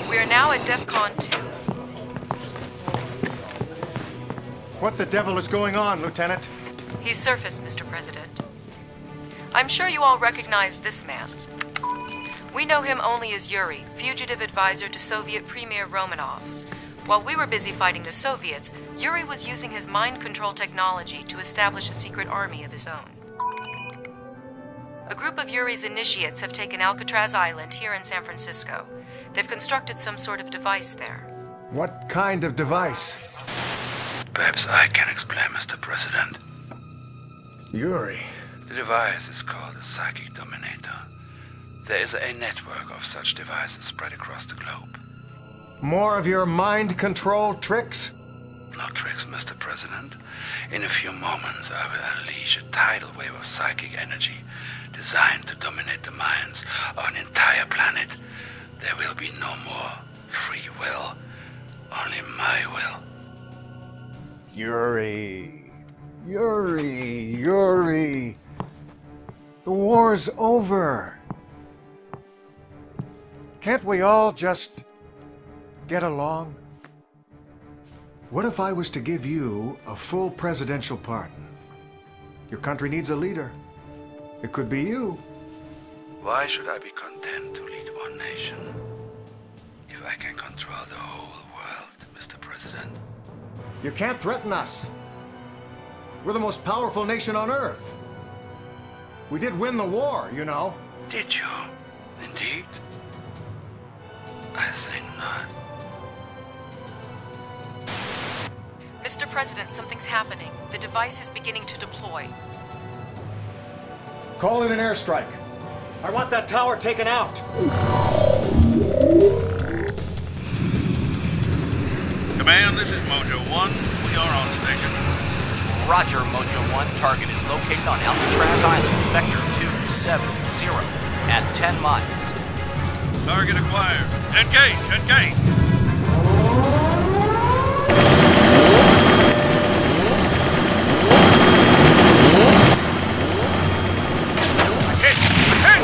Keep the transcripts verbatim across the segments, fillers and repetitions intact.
We are now at DEFCON two. What the devil is going on, Lieutenant? He's surfaced, Mister President. I'm sure you all recognize this man. We know him only as Yuri, fugitive advisor to Soviet Premier Romanov. While we were busy fighting the Soviets, Yuri was using his mind control technology to establish a secret army of his own. A group of Yuri's initiates have taken Alcatraz Island here in San Francisco. They've constructed some sort of device there. What kind of device? Perhaps I can explain, Mister President. Yuri. The device is called a Psychic Dominator. There is a network of such devices spread across the globe. More of your mind control tricks? No tricks, Mister President. In a few moments, I will unleash a tidal wave of psychic energy designed to dominate the minds of an entire planet. There will be no more free will, only my will. Yuri. Yuri. Yuri. The war's over. Can't we all just get along? What if I was to give you a full presidential pardon? Your country needs a leader. It could be you. Why should I be content to lead one nation if I can control the whole world, Mister President? You can't threaten us. We're the most powerful nation on Earth. We did win the war, you know. Did you? Indeed? I think not. Mister President, something's happening. The device is beginning to deploy. Call in an airstrike. I want that tower taken out. Command, this is Mojo one. We are on station. Roger, Mojo one. Target is located on Alcatraz Island, Vector two seven zero, at ten miles. Target acquired. Engage! Engage! Hit! Hit!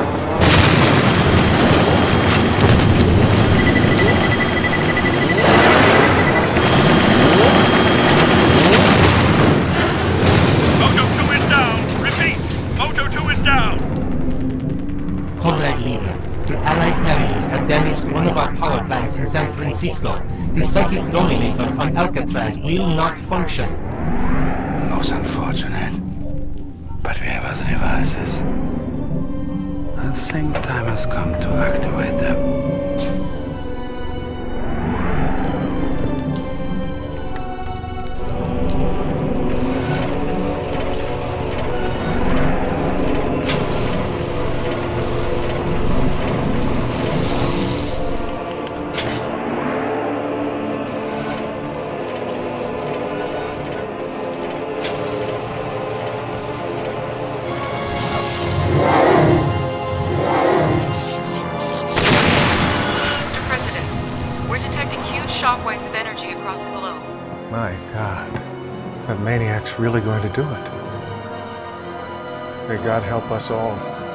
Mojo two is down! Repeat! Mojo two is down! Comrade Leader, the Allied areas have damaged one of our power plants in San Francisco. The Psychic Dominator on Alcatraz will not function. Most unfortunate. But we have other devices. I think time has come to activate them. Shockwaves of energy across the globe. My God. That maniac's really going to do it. May God help us all.